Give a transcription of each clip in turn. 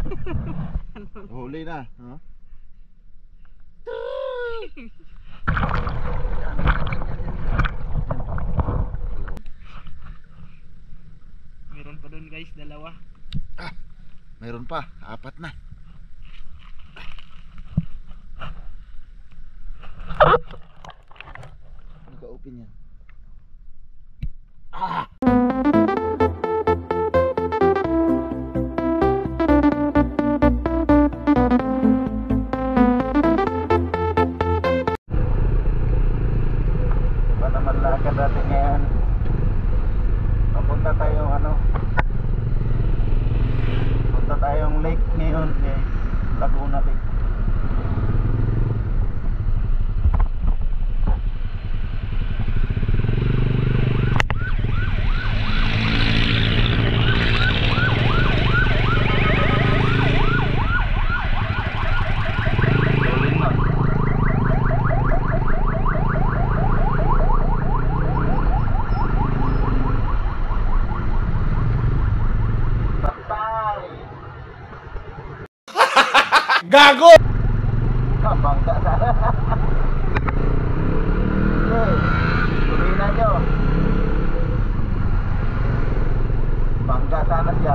Huli na. Huh? Meron pa doon guys, dalawa. Mayroon pa, apat na. Naka-open yan. Iba naman lakad natin ngayon. Papunta tayong punta tayong lake ngayon guys, Laguna Lake. Gago! Bangga sana. Tuloy na nyo. Bangga sana siya.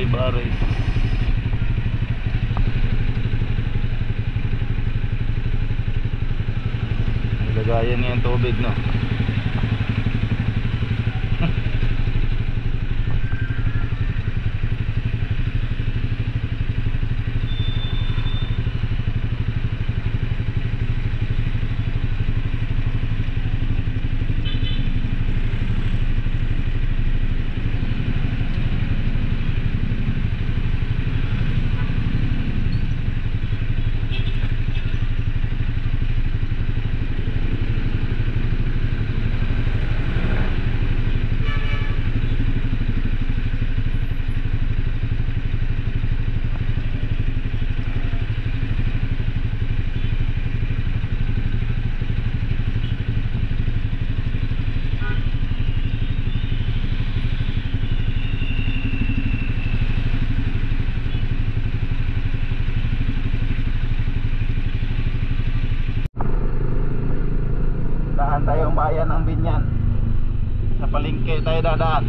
Olivares. Ang lagayan niya ang tubig, no? Daan tayong bayan ng Binyan. Sa palengke tayo dadaan.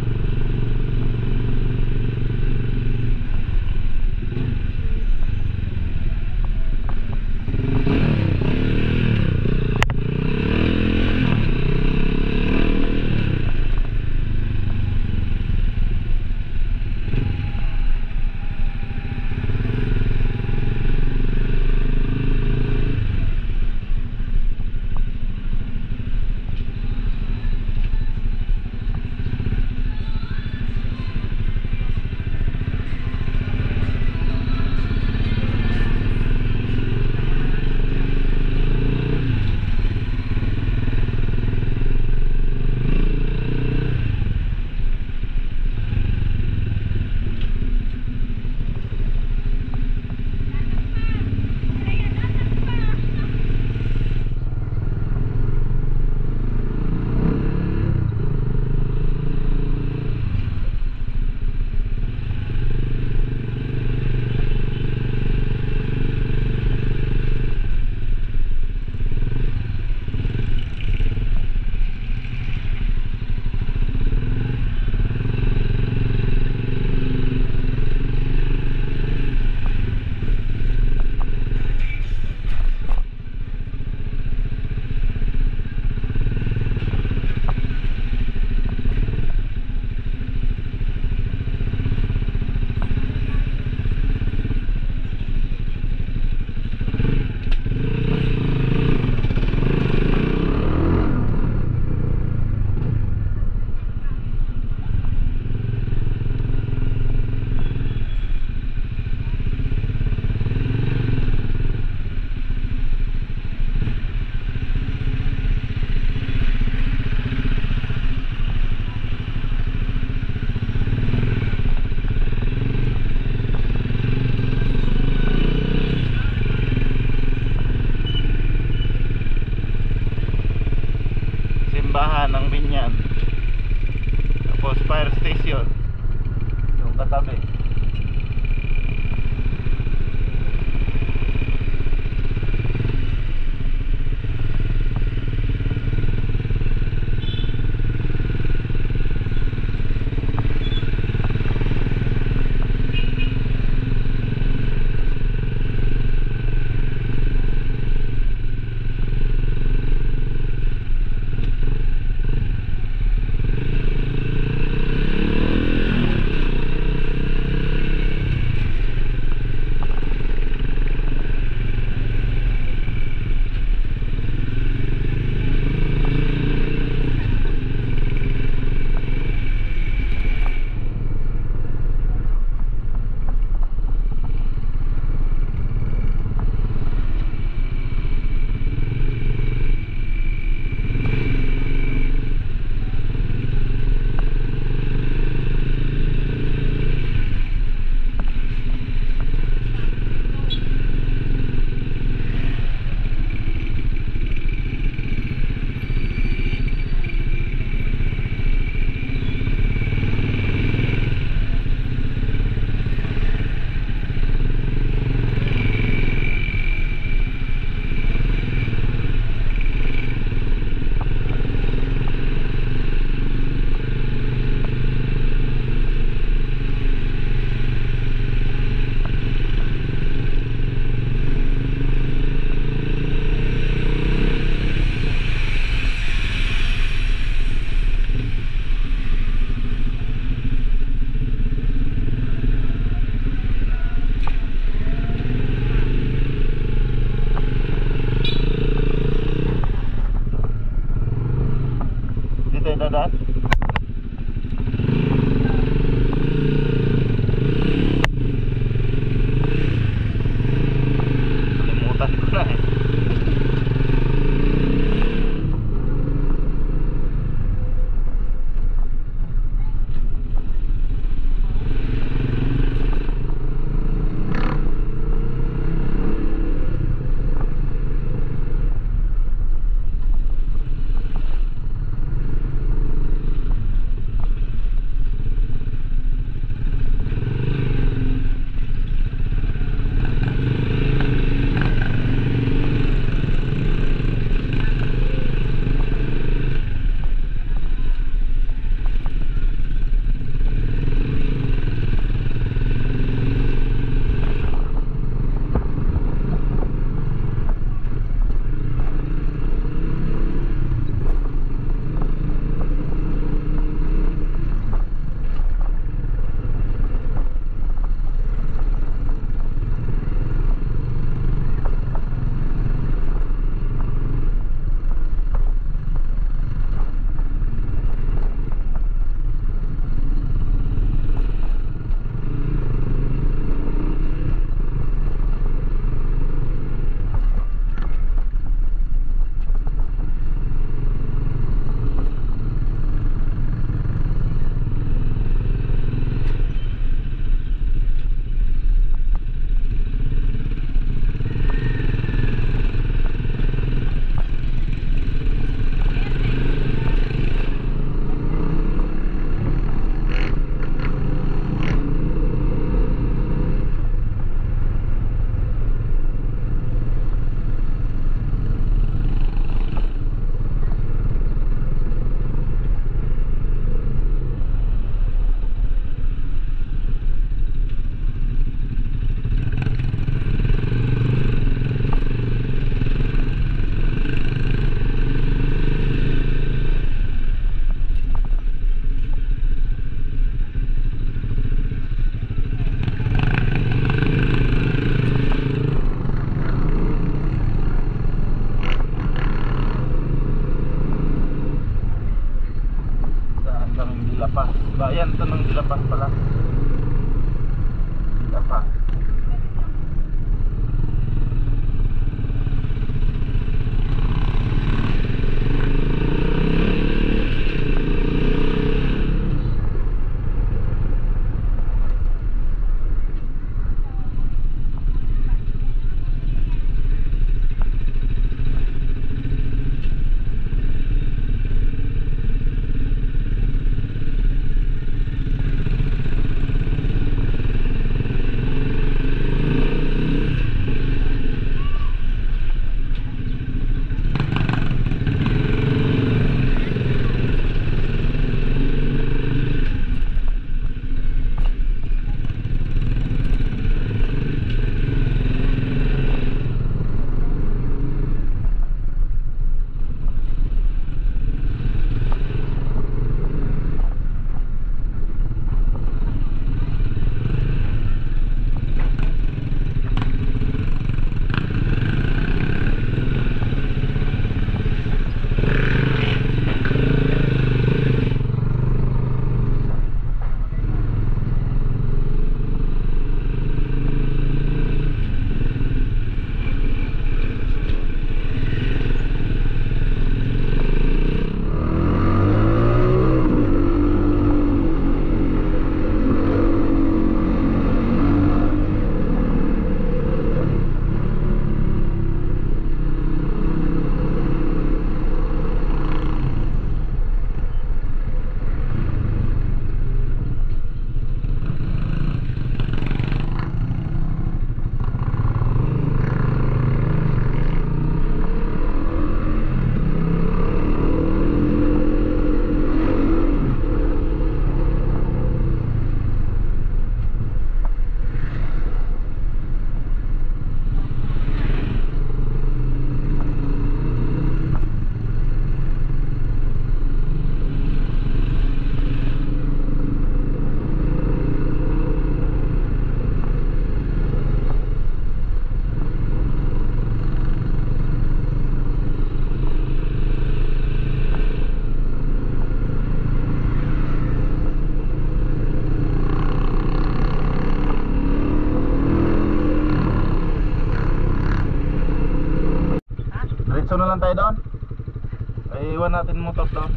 lang tayo doon. Ay, iwan natin motor doon.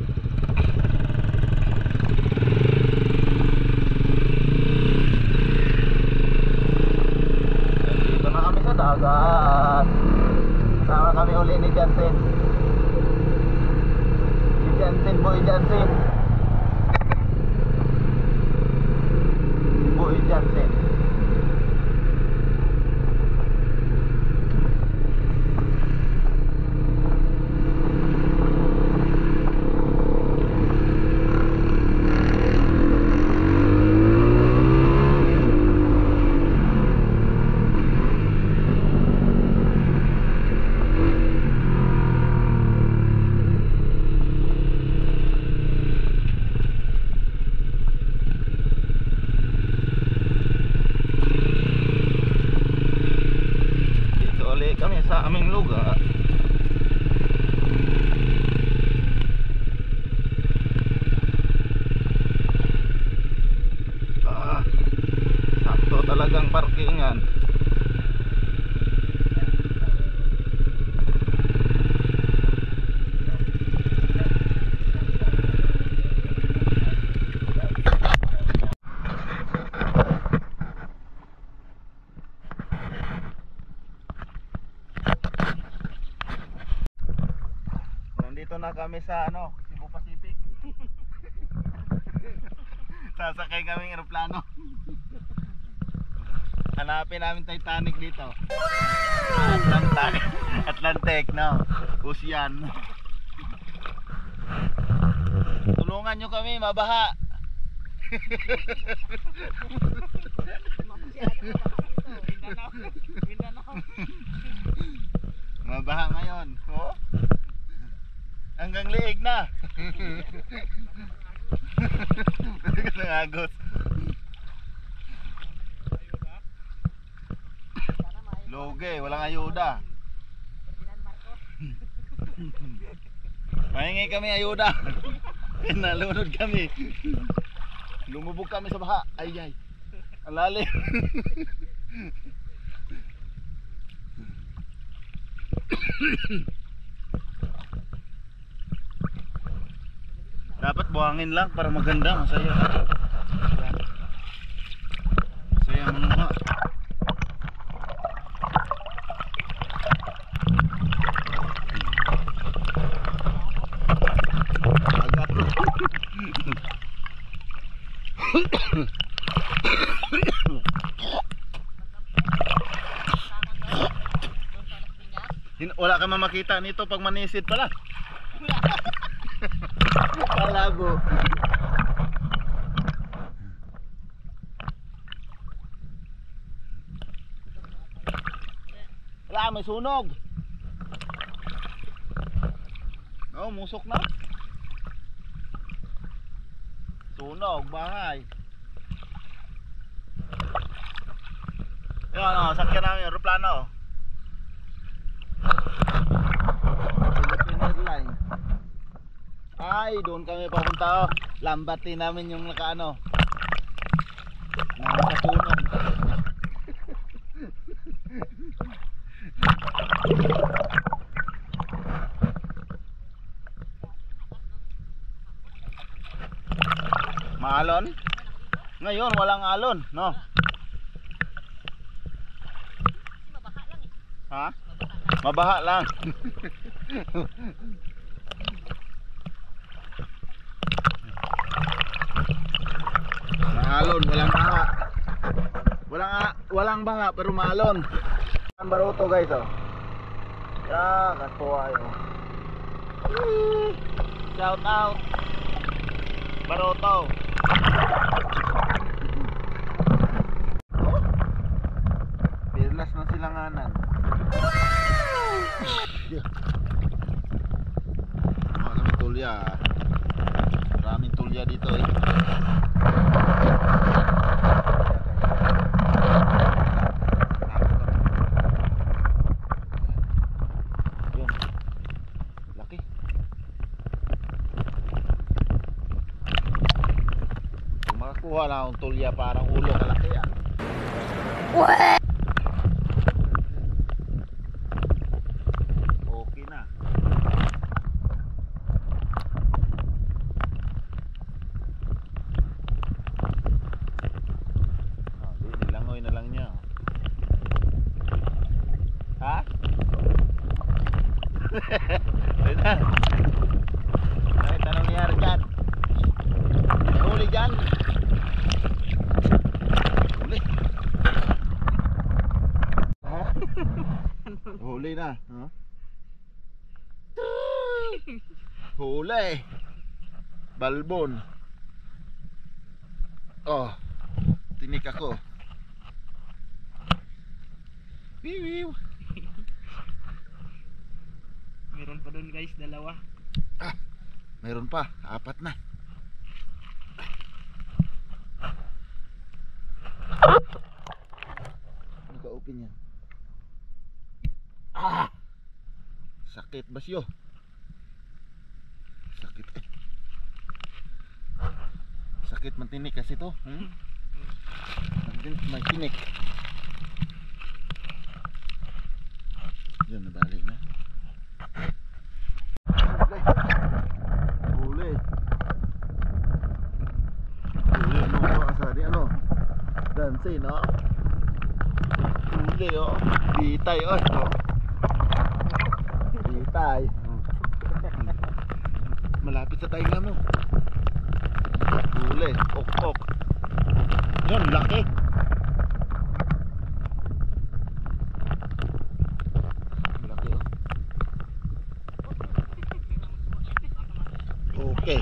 Dito na kami sa dagat. Sama kami uli ni Jansen. Si Jansen, Boy Jansen. Boy Jansen. Kami sa aming lugar. Sakto talagang parkingan. Dito na kami sa Cebu Pacific. Sasakay kaming eroplano. Hanapin namin Titanic dito. Atlantic, no? Ocean. Tulungan nyo kami, mabaha. Mabaha ngayon. Oh? Hanggang liig na. Nangagos. Loge, walang ayuda. Mahingi kami ayuda. Nalunod kami. Lumubog kami sa baha. Ay ay. Ang lalim. Dapat buhangin lang para maganda, masaya. Masaya mga. Agad. Wala ka makita nito pag manisid pala. Kalabo. Wala, may sunog. Oh, musok na. Sunog, bahay. Yan, sakyan namin yung aeroplano. Philippine Airlines. Ay, doon kami papunta. Lambatin namin yung nakaano. Nakasunog. Maalon? Ngayon walang alon, no? Ha? Mabaha lang. Maalon, walang baha. Walang baha pero maalon. Ang Baroto guys, oh. Ya, katuwa yun. Shout out Baroto. Pirlas na silanganan. Mga kami tulya. Maraming tulya dito eh. Yun. Laki. Kung makakuha na akong tulya parang ulo kalaki ah. Okay na. Ayun na. Kahit anong nangyari dyan. Huli dyan. Huli. Ha? Huli na. Huh? Huli. Balbon. Oh. Tinik ako. Wiwiw. Meron pa doon guys, dalawa. Meron pa, 4 na. Naka-open yan. Sakit basyo. Sakit eh. Sakit mantinik kasi to. May tinik. Yan, nabalik na. Huli. Huli mo asa di ano? Dansin no? Huli oh. Bitay oh. Bitay. Malapit sa tainga mo. Huli, ok. Yun, laki. Laki oh. Okay.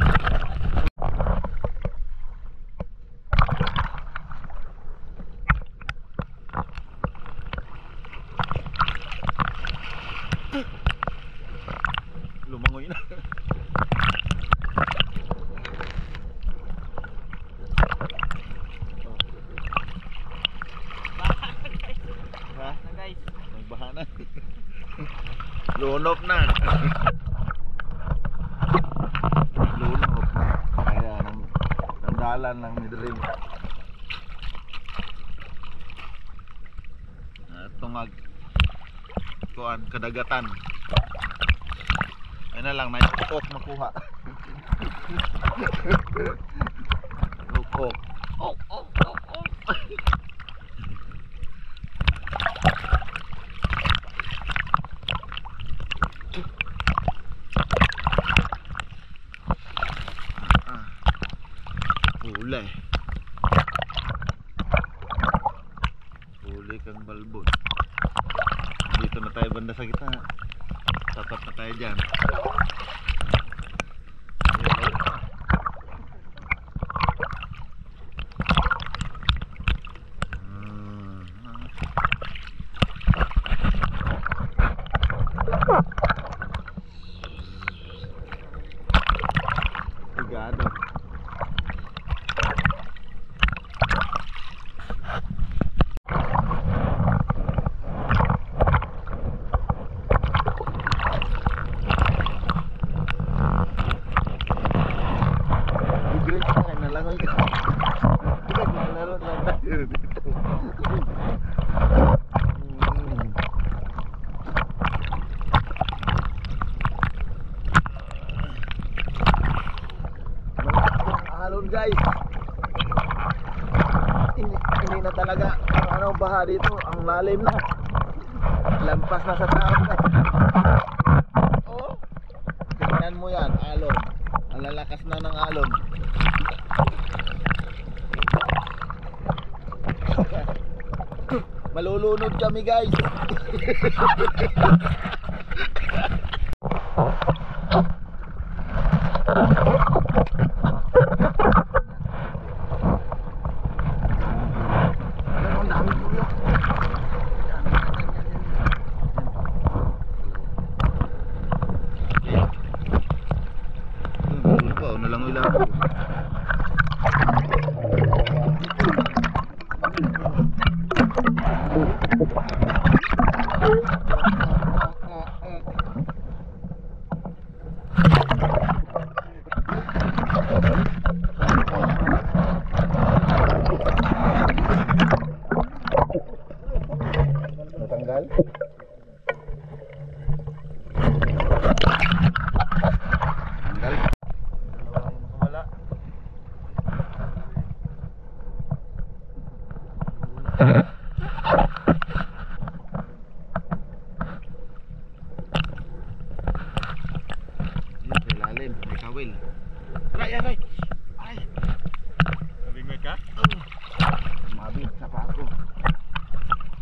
Lumangoy na. Ha? Guys, Nagbaha na. Lunok na. Lunok na. Kaya ng dalan ng midrim. Tungag kuan kadagatan. Ay na lang may ukok makuha. Ukok. Ok. Huli. Huli kang balbon. Dito na tayo banda sa gitna. Tapat na tayo dyan. Tigado. Alon guys, hindi na talaga ang baha dito, ang lalim na, lampas na sa tao na. Oh, tingnan mo yan, alon, ang lalakas na ng alon. Malulunod kami guys. Nalangoy lang ako.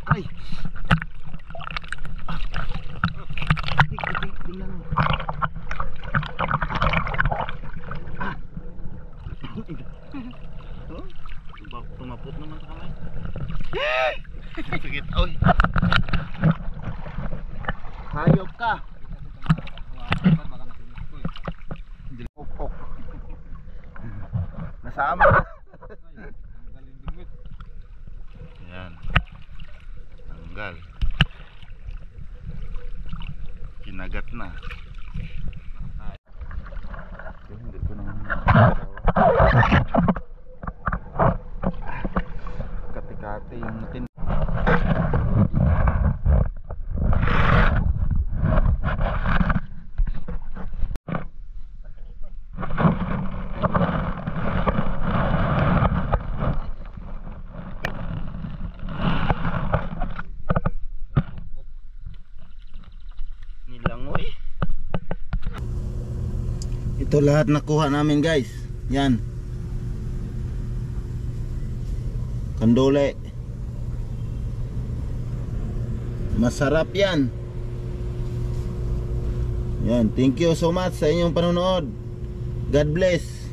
Ay. Tingnan mo. Tumapot naman sa kamay. Sakit. Oy. Hayop ka. Pok. Nasama. Yan. Tanggal. Kinagat na. Hindi ko naman kati-kati yung tin. Nilangoy. Ito lahat nakuha namin guys. Yan. Kandole. Masarap yan. Yan. Thank you so much sa inyong panonood. God bless.